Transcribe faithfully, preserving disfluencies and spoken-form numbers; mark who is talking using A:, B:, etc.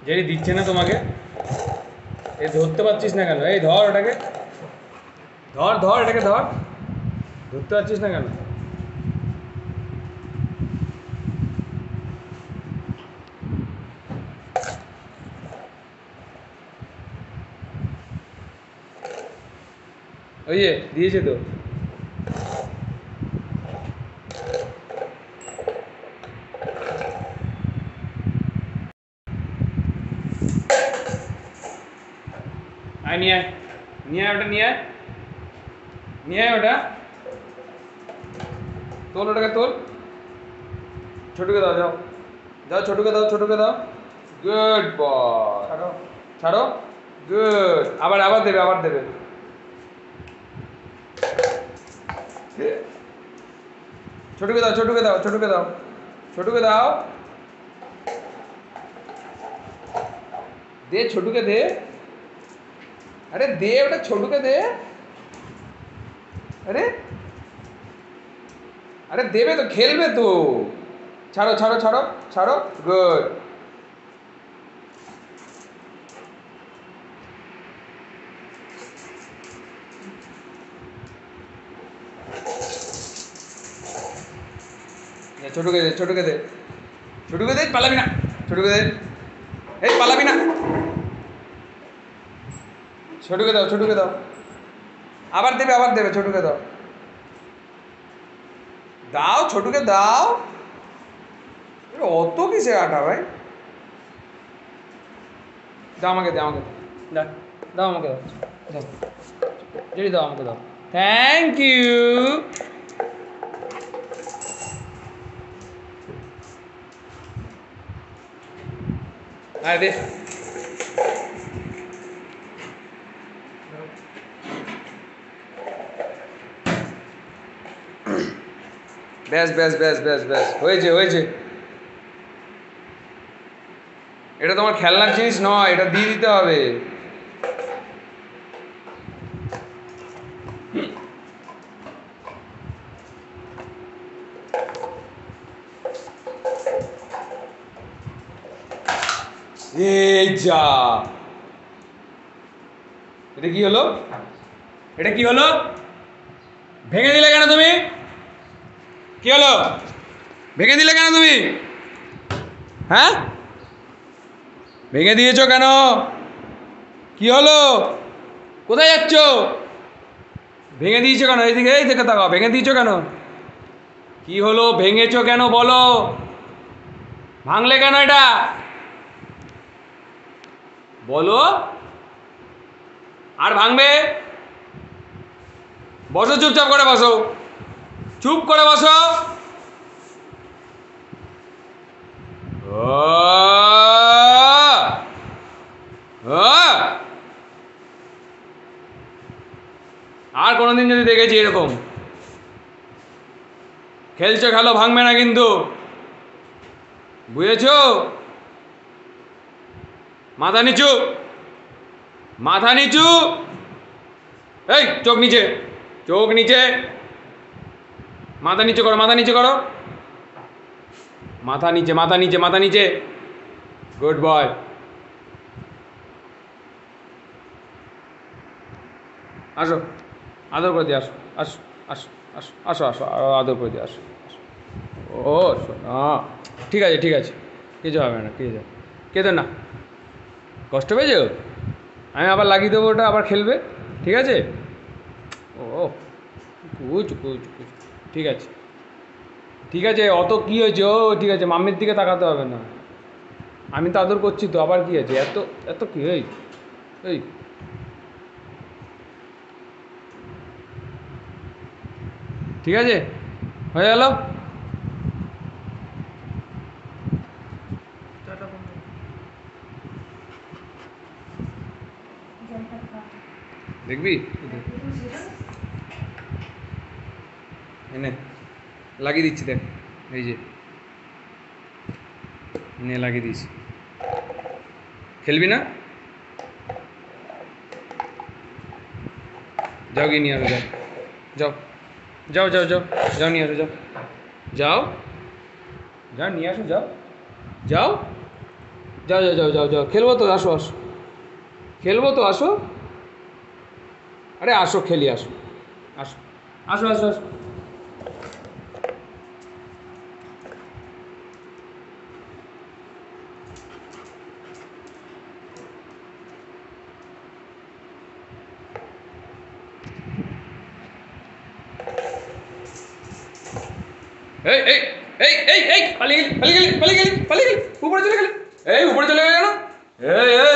A: যেই দিচ্ছে না তোমাকে, এই ধরতে পারছিস না কেন? এই ধর ওটাকে, ধর ধর এটাকে ধর, ধরতে পারছিস না কেন? ওই যে দিয়েছে তো। আয় নিয়ে আয়, নিয়ে আয় ওটা, নিয়ে আয়, নিয়ে আয় ওটা, তোল ওটাকে, তোল। ছোটুকে দাও, যাও যাও, ছোটুকে দাও, ছোটুকে দাও। গুড বয়, ছাড়ো ছাড়ো, গুড। আবার আবার দেবে, আবার দেবে। ছোটুকে দাও, ছোটুকে দাও, ছোটুকে দাও, ছোটুকে দাও, দে ছোটুকে দে। আরে দে ওটা, ছোটুকে দে। আরে আরে দেবে তো, খেলবে তো। ছাড়ো ছাড়ো ছাড়ো ছাড়ো, গুড। ছোটুকে দে, ছোটুকে দে, ছোটুকে দে, পালাবি না, ছোটুকে দে, এই পালাবি না। ছোটুকে দাও, ছোটুকে দাও, আবার দেবে, আবার দেবে, ছোটুকে দাও, দাও ছোটুকে দাও। অত কিসে আটা ভাই? দাও আমাকে, দাও আমাকে, দাও দাও আমাকে, দাও দাও, জেডি দাও আমাকে, দাও। Thank you. আয় দে। ব্যাস ব্যাস ব্যাস ব্যাস ব্যাস, হয়েছে হয়েছে। এটা তোমার খেলনার জিনিস নয়, এটা দিয়ে দিতে হবে। এই যা, এটা কি হলো? এটা কি হলো? ভেঙে দিলে কেন তুমি? কি হলো? ভেঙে দিলে কেন তুমি? হ্যাঁ, ভেঙে দিয়েছো কেন? কি হলো? কোথায় যাচ্ছ? ভেঙে দিয়েছো কেন? এইদিকে, এই দিকে তাকাও, ভেঙে দিয়েছো কেন? কি হলো? ভেঙেছো কেন বলো? ভাঙলে কেন এটা বলো? আর ভাঙবে? বসো, চুপচাপ করে বসো, চুপ করে বসো। আর কোনোদিন যদি দেখেছি এরকম খেলছো, খেলো, ভাঙবে না কিন্তু, বুঝেছো? মাথা নিচু, মাথা নিচু, এই চোখ নিচে, চোখ নিচে, মাথা নিচে করো, মাথা নিচে করো, মাথা নিচে, মাথা নিচে, মাথা নিচে, গুড বয়। আসো, আদর করে দিয়ে আসো, আসো আসো আসো আসো আসো, আদর করে দিয়ে আসো। ও শোনা, ঠিক আছে ঠিক আছে, কিছু হবে না, ঠিক আছে, কেঁদো না। কষ্ট পেয়েছো? আমি আবার লাগিয়ে দেবো, ওটা আবার খেলবে, ঠিক আছে? ও কুচ কুচ কুচ, ঠিক আছে ঠিক আছে, অত কী হয়েছে? ও ঠিক আছে, মাম্মির দিকে তাকাতে হবে না, আমি তো আদর করছি তো, আবার কী আছে? এত এত কী? এই এই ঠিক আছে, হয়ে গেল। দেখবি এনে লাগিয়ে দিচ্ছি, দেখ, এই যে নে লাগিয়ে দিয়েছি, খেলবি না? যাও গিয়ে নিয়ে আসো, যাও যাও যাও যাও যাও যাও নিয়ে আসো, যাও যাও যাও নিয়ে আসো, যাও যাও। যাও যাও যাও যাও যাও খেলবো তো, আসো আসো, খেলবো তো, আসো। আরে আসো, খেলি, আসো আসো আসো আসো আসো। এই এই এই এই এই পালিয়ে গেলি, পালিয়ে গেলি, পালিয়ে গেলি, পালিয়ে গেলি, উপরে চলে গেলি। এই উপরে চলে গেলি না? এই